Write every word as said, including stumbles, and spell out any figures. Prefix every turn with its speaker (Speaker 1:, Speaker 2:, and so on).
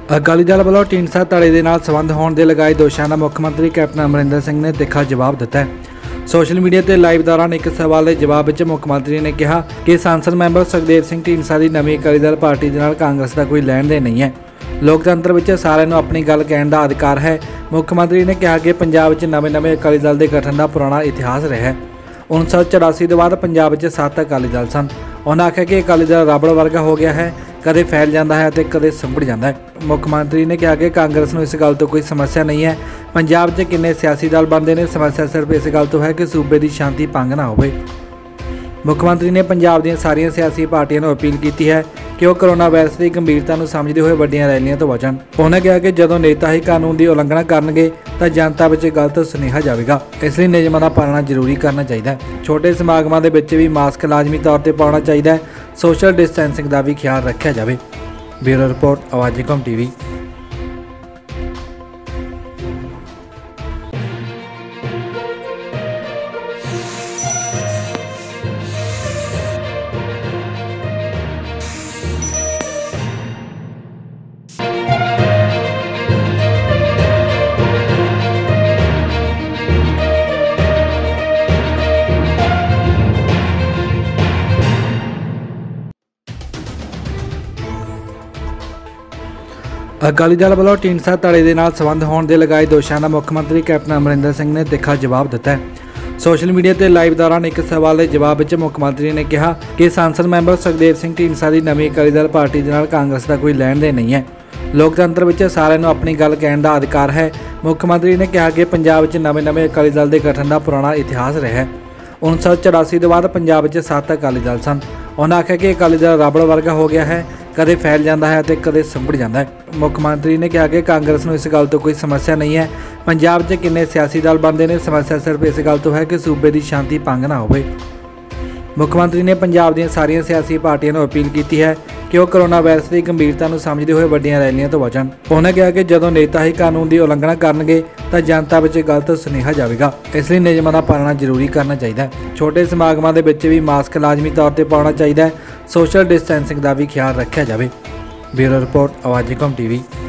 Speaker 1: ਅਕਾਲੀ ਦਲ ਵੱਲੋਂ ਢੀਂਡਸਾ ਧੜੇ ਦੇ ਨਾਲ ਸੰਬੰਧ ਹੋਣ ਦੇ ਲਗਾਏ ਦੋਸ਼ਾਂ ਦਾ ਮੁੱਖ ਮੰਤਰੀ ਕੈਪਟਨ ਅਮਰਿੰਦਰ ਸਿੰਘ ਨੇ ਤਿੱਖਾ ਜਵਾਬ ਦਿੱਤਾ ਹੈ। ਸੋਸ਼ਲ ਮੀਡੀਆ ਤੇ ਲਾਈਵ ਦੌਰਾਨ ਇੱਕ ਸਵਾਲ ਦੇ ਜਵਾਬ ਵਿੱਚ ਮੁੱਖ ਮੰਤਰੀ ਨੇ ਕਿਹਾ ਕਿ ਸੰਸਦ ਮੈਂਬਰ ਸੁਖਦੇਵ ਸਿੰਘ ਢੀਂਡਸਾ ਦੀ ਨਵੀਂ ਅਕਾਲੀ ਦਲ ਪਾਰਟੀ ਦੇ ਨਾਲ ਕਾਂਗਰਸ ਦਾ ਕੋਈ ਲੈਣ ਦੇਣ ਨਹੀਂ ਹੈ। ਲੋਕਤੰਤਰ ਵਿੱਚ ਸਾਰਿਆਂ ਨੂੰ ਆਪਣੀ ਗੱਲ ਕਹਿਣ ਦਾ ਅਧਿਕਾਰ ਹੈ। ਮੁੱਖ ਮੰਤਰੀ ਨੇ ਕਿਹਾ ਕਿ ਪੰਜਾਬ ਵਿੱਚ ਨਵੇਂ-ਨਵੇਂ ਅਕਾਲੀ ਦਲ ਦੇ ਗਠਨ ਦਾ ਪੁਰਾਣਾ ਇਤਿਹਾਸ ਰਿਹਾ ਹੈ। उन्नीस सौ चौरासी के बाद पंजाब में सत्त अकाली दल सन। उन्होंने आख्या कि अकाली दल रबड़ वर्गा हो गया है, कदे फैल जाता है तो कदे संभड़ जाता है। मुख्यमंत्री ने कहा कि कांग्रेस को इस गल तो कोई समस्या नहीं है। पंजाब च किन्ने सियासी दल बनते हैं, समस्या सिर्फ इस गल तो है कि सूबे की शांति भंग ना हो। मुख्यमंत्री ने पंजाब दी सारियां सियासी पार्टियों को अपील की है कि वह कोरोना वायरस की गंभीरता को समझते हुए वड्डियां रैलियां तो बचन। उन्होंने कहा कि जदों नेता ही कानून की उलंघना करनगे तो जनता में गलत सुनेहा जाएगा, इसलिए नियमां दा पालना जरूरी करना चाहिए। छोटे समागमां दे विच भी मास्क लाजमी तौर पर पाउणा चाहिए। सोशल डिस्टेंसिंग का भी ख्याल रखा जाए। ब्यूरो रिपोर्ट आवाज़ कौम टीवी। अकाली दल ਵੱਲੋਂ ਢੀਂਡਸਾ ਧੜੇ ਦੇ ਨਾਲ ਸੰਬੰਧ ਹੋਣ ਦੇ ਲਗਾਏ ਦੋਸ਼ਾਂ ਦਾ ਮੁੱਖ ਮੰਤਰੀ ਕੈਪਟਨ ਅਮਰਿੰਦਰ ਸਿੰਘ ਨੇ ਤਿੱਖਾ ਜਵਾਬ ਦਿੱਤਾ ਹੈ। ਸੋਸ਼ਲ ਮੀਡੀਆ ਤੇ ਲਾਈਵ ਦੌਰਾਨ ਇੱਕ ਸਵਾਲ ਦੇ ਜਵਾਬ ਵਿੱਚ ਮੁੱਖ ਮੰਤਰੀ ਨੇ ਕਿਹਾ ਕਿ ਸੰਸਦ ਮੈਂਬਰ ਸੁਖਦੇਵ ਸਿੰਘ ਢੀਂਡਸਾ ਦੀ ਨਵੀਂ ਅਕਾਲੀ ਦਲ ਪਾਰਟੀ ਦੇ ਨਾਲ ਕਾਂਗਰਸ ਦਾ ਕੋਈ ਲੈਣ ਦੇਣ ਨਹੀਂ ਹੈ। ਲੋਕਤੰਤਰ ਵਿੱਚ ਸਾਰਿਆਂ ਨੂੰ ਆਪਣੀ ਗੱਲ ਕਹਿਣ ਦਾ ਅਧਿਕਾਰ ਹੈ। ਮੁੱਖ ਮੰਤਰੀ ਨੇ ਕਿਹਾ ਕਿ ਪੰਜਾਬ ਵਿੱਚ ਨਵੇਂ-ਨਵੇਂ ਅਕਾਲੀ ਦਲ ਦੇ ਗਠਨ ਦਾ ਪੁਰਾਣਾ ਇਤਿਹਾਸ ਰਿਹਾ ਹੈ। उन्नीस सौ चौरासी के बाद पंजाब में सत्त अकाली दल सन। उन्होंने आख्या कि अकाली दल रबड़ वर्गा हो गया है, कदे फैल जाता है तो कदे संभड़ जाता है। मुख्यमंत्री ने कहा कि कांग्रेस को इस गल तो कोई समस्या नहीं है। पंजाब च किन्ने सियासी दल बनते हैं, समस्या सिर्फ इस गल तो है कि सूबे की शांति भंग ना हो। मुख्यमंत्री ने पंजाब दी सारियां सियासी पार्टियों को अपील की है कि वह कोरोना वायरस की गंभीरता को समझते हुए वड्डियां रैलियां तो बचन। उन्होंने कहा कि जदों नेता ही कानून की उलंघना करनगे तो जनता में गलत सुनेहा जाएगा, इसलिए नियमां दा पालना जरूरी करना चाहिए। छोटे समागमां दे विच भी मास्क लाजमी तौर पर पाउणा चाहिए। सोशल डिस्टेंसिंग का भी ख्याल रखा जाए। ब्यूरो रिपोर्ट आवाज़ कौम टीवी।